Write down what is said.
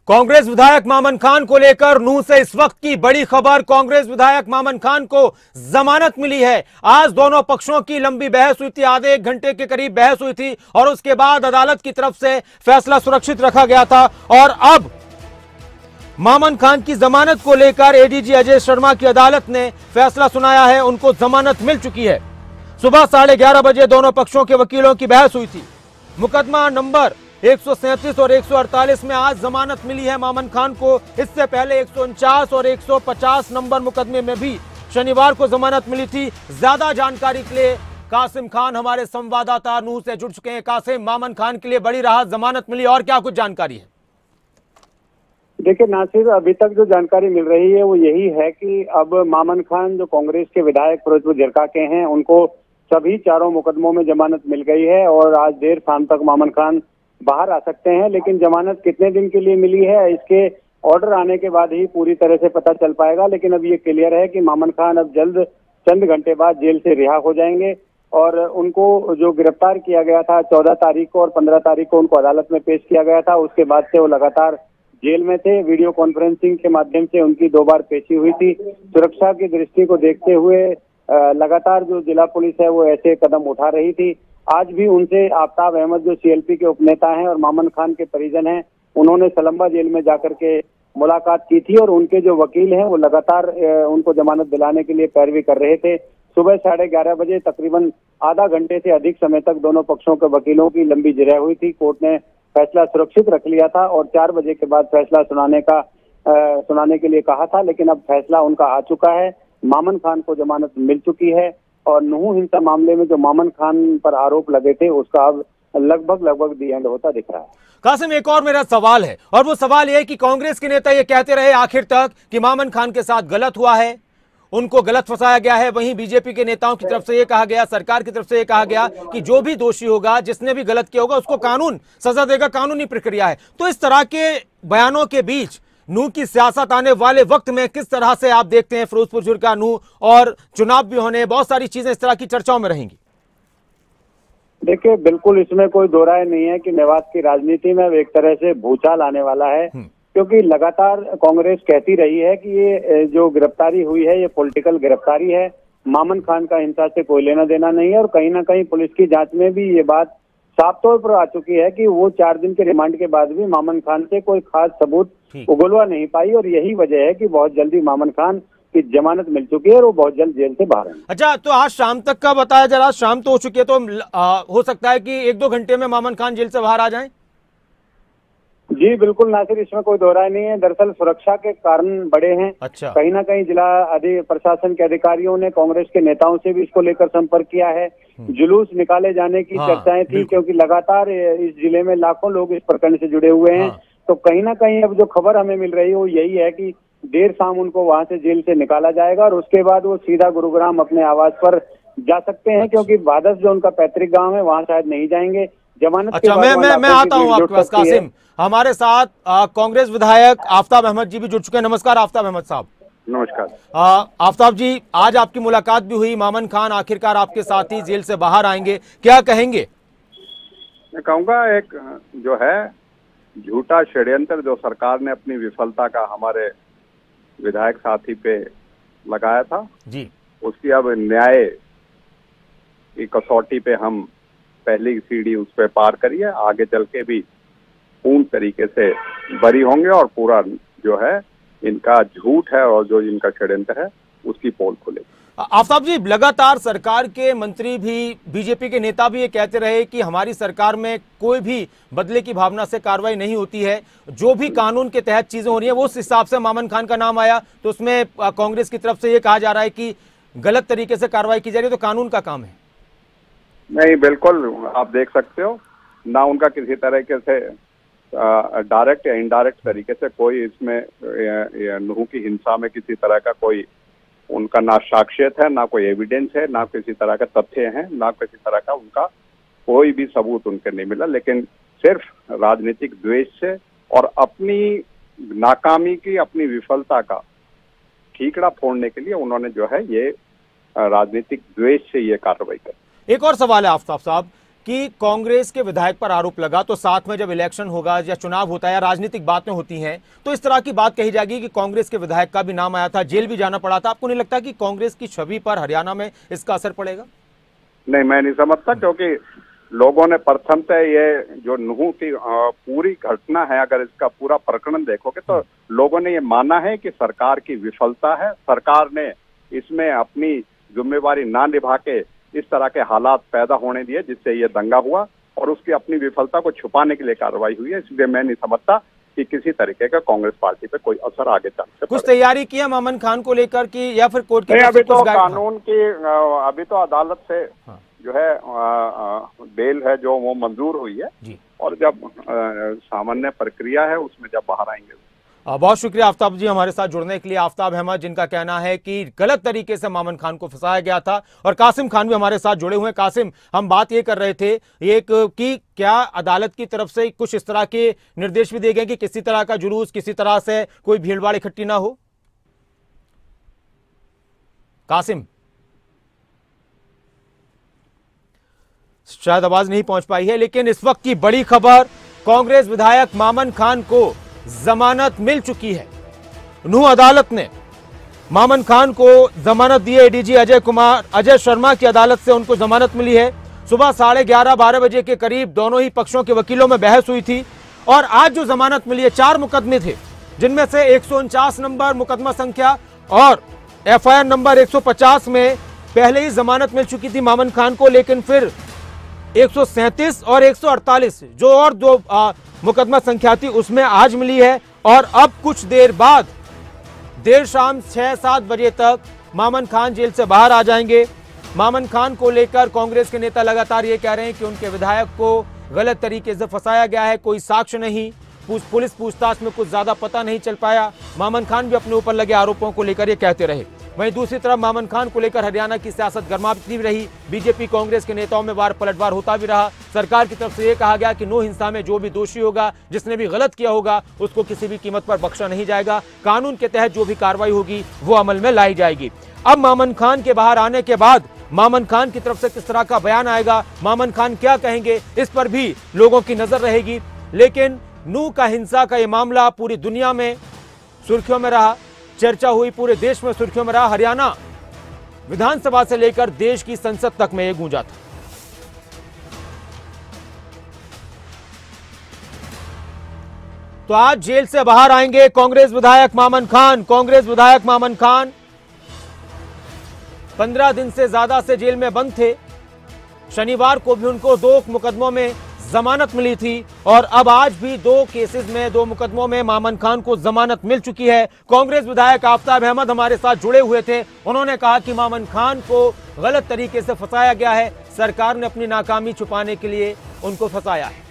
कांग्रेस विधायक मामन खान को लेकर नूंह से इस वक्त की बड़ी खबर। कांग्रेस विधायक मामन खान को जमानत मिली है। आज दोनों पक्षों की लंबी बहस हुई थी, आधे एक घंटे के करीब बहस हुई थी और उसके बाद अदालत की तरफ से फैसला सुरक्षित रखा गया था। और अब मामन खान की जमानत को लेकर एडीजी अजय शर्मा की अदालत ने फैसला सुनाया है। उनको जमानत मिल चुकी है। सुबह 11:30 बजे दोनों पक्षों के वकीलों की बहस हुई थी। मुकदमा नंबर 137 और 148 में आज जमानत मिली है मामन खान को। इससे पहले 149 और 150 नंबर मुकदमे में भी शनिवार को जमानत मिली थी। ज्यादा जानकारी के लिए कासिम खान हमारे संवाददाता नूंह से जुड़ चुके हैं। कासिम, मामन खान के लिए बड़ी राहत, जमानत मिली और क्या कुछ जानकारी है? देखिए नासिर, अभी तक जो जानकारी मिल रही है वो यही है कि अब मामन खान जो कांग्रेस के विधायक फिरोजपुर झिरका के हैं, उनको सभी चारों मुकदमों में जमानत मिल गई है और आज देर शाम तक मामन खान बाहर आ सकते हैं। लेकिन जमानत कितने दिन के लिए मिली है, इसके ऑर्डर आने के बाद ही पूरी तरह से पता चल पाएगा। लेकिन अब ये क्लियर है कि मामन खान अब जल्द चंद घंटे बाद जेल से रिहा हो जाएंगे और उनको जो गिरफ्तार किया गया था 14 तारीख को और 15 तारीख को उनको अदालत में पेश किया गया था, उसके बाद से वो लगातार जेल में थे। वीडियो कॉन्फ्रेंसिंग के माध्यम से उनकी 2 बार पेशी हुई थी। सुरक्षा की दृष्टि को देखते हुए लगातार जो जिला पुलिस है वो ऐसे कदम उठा रही थी। आज भी उनसे आफ्ताब अहमद जो सीएलपी के उपनेता हैं और मामन खान के परिजन हैं, उन्होंने सलम्बा जेल में जाकर के मुलाकात की थी और उनके जो वकील हैं वो लगातार उनको जमानत दिलाने के लिए पैरवी कर रहे थे। सुबह 11:30 बजे तकरीबन आधा घंटे से अधिक समय तक दोनों पक्षों के वकीलों की लंबी जिरह हुई थी। कोर्ट ने फैसला सुरक्षित रख लिया था और 4 बजे के बाद फैसला सुनाने के लिए कहा था। लेकिन अब फैसला उनका आ चुका है। मामन खान को जमानत मिल चुकी है और नूंह हिंसा मामले में जो मामन खान पर आरोप लगे थे उसका अब लगभग दी एंड होता दिख रहा है। कासिम, एक और मेरा सवाल है और वो सवाल ये है कि कांग्रेस के नेता ये कहते रहे आखिर तक कि मामन खान के साथ गलत हुआ है, उनको गलत फंसाया गया है। वहीं बीजेपी के नेताओं की तरफ से ये कहा गया, सरकार की तरफ से ये कहा गया कि जो भी दोषी होगा, जिसने भी गलत किया होगा, उसको कानून सजा देगा, कानूनी प्रक्रिया है। तो इस तरह के बयानों के बीच नूंह की सियासत आने वाले वक्त में किस तरह से आप देखते हैं? फिरोजपुर झिरका नूंह और चुनाव भी होने, बहुत सारी चीजें इस तरह की चर्चाओं में रहेंगी। देखिए, बिल्कुल इसमें कोई दो राय नहीं है कि मेवात की राजनीति में अब एक तरह से भूचाल आने वाला है, क्योंकि लगातार कांग्रेस कहती रही है कि ये जो गिरफ्तारी हुई है ये पॉलिटिकल गिरफ्तारी है, मामन खान का हिंसा से कोई लेना देना नहीं है। और कहीं ना कहीं पुलिस की जांच में भी ये बात साफ तौर पर आ चुकी है कि वो 4 दिन के रिमांड के बाद भी मामन खान से कोई खास सबूत उगलवा नहीं पाई और यही वजह है कि बहुत जल्दी मामन खान की जमानत मिल चुकी है और वो बहुत जल्द जेल से बाहर आएंगे। अच्छा, तो आज शाम तक का बताया जा रहा, शाम तो हो चुकी है, तो हो सकता है कि 1-2 घंटे में मामन खान जेल से बाहर आ जाएं? जी बिल्कुल नासिर, इसमें कोई दो राय नहीं है। दरअसल सुरक्षा के कारण बड़े हैं। अच्छा। कहीं ना कहीं जिला प्रशासन के अधिकारियों ने कांग्रेस के नेताओं से भी इसको लेकर संपर्क किया है। जुलूस निकाले जाने की चर्चाएं थी, क्योंकि लगातार इस जिले में लाखों लोग इस प्रकरण से जुड़े हुए हैं। तो कहीं ना कहीं अब जो खबर हमें मिल रही है वो यही है कि देर शाम उनको वहां से जेल से निकाला जाएगा और उसके बाद वो सीधा गुरुग्राम अपने आवास पर जा सकते हैं, क्योंकि बादस जो उनका पैतृक गांव है वहां शायद नहीं जाएंगे। जमानत अच्छा, मैं आता हूं आपके पास। कासिम, हमारे साथ कांग्रेस विधायक आफ्ताब अहमद जी भी जुड़ चुके हैं। नमस्कार आफ्ताब अहमद साहब। नमस्कार। आफ्ताब जी, आज आपकी मुलाकात भी हुई, मामन खान आखिरकार आपके साथ ही जेल से बाहर आएंगे, क्या कहेंगे? मैं कहूँगा एक जो है झूठा षड्यंत्र जो सरकार ने अपनी विफलता का हमारे विधायक साथी पे लगाया था जी, उसकी अब न्याय की कसौटी पे हम पहली सीढ़ी उस पे पार करिए, आगे चल के भी पूर्ण तरीके से बरी होंगे और पूरा जो है इनका झूठ है और जो इनका षड्यंत्र है उसकी पोल खुलेगी। आफ्ताब जी, लगातार सरकार के मंत्री भी, बीजेपी के नेता भी ये कहते रहे कि हमारी सरकार में कोई भी बदले की भावना से कार्रवाई नहीं होती है, जो भी कानून के तहत चीजें हो रही है वो उस हिसाब से मामन खान का नाम आया तो उसमें कांग्रेस की तरफ से ये कहा जा रहा है कि गलत तरीके से कार्रवाई की जा रही है, तो कानून का काम है। नहीं, बिल्कुल आप देख सकते हो ना, उनका किसी तरीके से डायरेक्ट या इनडायरेक्ट तरीके से कोई इसमें नूंह की हिंसा में किसी तरह का कोई उनका ना साक्ष्यत है, ना कोई एविडेंस है, ना किसी तरह का तथ्य है, ना किसी तरह का उनका कोई भी सबूत उनके नहीं मिला। लेकिन सिर्फ राजनीतिक द्वेष से और अपनी नाकामी की, अपनी विफलता का ठीकरा फोड़ने के लिए उन्होंने जो है ये राजनीतिक द्वेष से ये कार्रवाई की। एक और सवाल है आफ्ताब साहब कि कांग्रेस के विधायक पर आरोप लगा तो साथ में जब इलेक्शन होगा या चुनाव होता है या राजनीतिक बातें होती हैं तो इस तरह की बात कही जाएगी कि कांग्रेस के विधायक का भी नाम आया था, जेल भी जाना पड़ा था। आपको नहीं लगता कि कांग्रेस की छवि पर हरियाणा में इसका असर पड़ेगा? नहीं, मैं नहीं समझता, क्योंकि लोगों ने प्रथमतः ये जो नूह की पूरी घटना है, अगर इसका पूरा प्रकरण देखोगे तो लोगों ने ये माना है कि सरकार की विफलता है, सरकार ने इसमें अपनी जिम्मेवारी ना निभा के इस तरह के हालात पैदा होने दिए जिससे ये दंगा हुआ, और उसकी अपनी विफलता को छुपाने के लिए कार्रवाई हुई है। इसलिए मैं नहीं समझता कि किसी तरीके का कांग्रेस पार्टी पे कोई असर आगे चल सकता है। कुछ तैयारी किया मामन खान को लेकर कि या फिर कोर्ट की नहीं, तरफ से अभी तो कुछ कानून की अभी तो अदालत से जो है बेल है जो वो मंजूर हुई है जी, और जब सामान्य प्रक्रिया है उसमें जब बाहर आएंगे। बहुत शुक्रिया आफ्ताब जी हमारे साथ जुड़ने के लिए। आफ्ताब अहमद, जिनका कहना है कि गलत तरीके से मामन खान को फंसाया गया था, और कासिम खान भी हमारे साथ जुड़े हुए हैं। कासिम, हम बात ये कर रहे थे एक कि क्या अदालत की तरफ से कुछ इस तरह के निर्देश भी दिए गए कि किसी तरह का जुलूस, किसी तरह से कोई भीड़भाड़ इकट्ठी ना हो? कासिम, शायद आवाज नहीं पहुंच पाई है, लेकिन इस वक्त की बड़ी खबर, कांग्रेस विधायक मामन खान को जमानत मिल चुकी है। नूह अदालत ने मामन खान को जमानत दी है। एडीजी अजय शर्मा की अदालत से उनको जमानत मिली है। सुबह 11:30-12 बजे के करीब दोनों ही पक्षों के वकीलों में बहस हुई थी, और आज जो जमानत मिली है, 4 मुकदमे थे, जिनमें से 149 नंबर मुकदमा संख्या और एफआईआर नंबर 150 में पहले ही जमानत मिल चुकी थी मामन खान को, लेकिन फिर 137 और 148 जो और दो मुकदमा संख्या थी उसमें आज मिली है। और अब कुछ देर बाद देर शाम 6-7 बजे तक मामन खान जेल से बाहर आ जाएंगे। मामन खान को लेकर कांग्रेस के नेता लगातार ये कह रहे हैं कि उनके विधायक को गलत तरीके से फंसाया गया है, कोई साक्ष्य नहीं, पुलिस पूछताछ में कुछ ज्यादा पता नहीं चल पाया। मामन खान भी अपने ऊपर लगे आरोपों को लेकर ये कहते रहे। वहीं दूसरी तरफ मामन खान को लेकर हरियाणा की सियासत गर्माती भी रही। बीजेपी कांग्रेस के नेताओं में वार पलटवार होता भी रहा। सरकार की तरफ से यह कहा गया कि नूह हिंसा में जो भी दोषी होगा, जिसने भी गलत किया होगा, उसको किसी भी कीमत पर बख्शा नहीं जाएगा। कानून के तहत जो भी कार्रवाई होगी वो अमल में लाई जाएगी। अब मामन खान के बाहर आने के बाद मामन खान की तरफ से किस तरह का बयान आएगा, मामन खान क्या कहेंगे, इस पर भी लोगों की नजर रहेगी। लेकिन नूह का हिंसा का ये मामला पूरी दुनिया में सुर्खियों में रहा, चर्चा हुई, पूरे देश में सुर्खियों में रहा। हरियाणा विधानसभा से लेकर देश की संसद तक में यह गूंजा था। तो आज जेल से बाहर आएंगे कांग्रेस विधायक मामन खान। कांग्रेस विधायक मामन खान 15 दिन से ज्यादा से जेल में बंद थे। शनिवार को भी उनको 2 मुकदमों में जमानत मिली थी, और अब आज भी 2 केसेस में 2 मुकदमों में मामन खान को जमानत मिल चुकी है। कांग्रेस विधायक आफ्ताब अहमद हमारे साथ जुड़े हुए थे। उन्होंने कहा कि मामन खान को गलत तरीके से फंसाया गया है, सरकार ने अपनी नाकामी छुपाने के लिए उनको फंसाया है।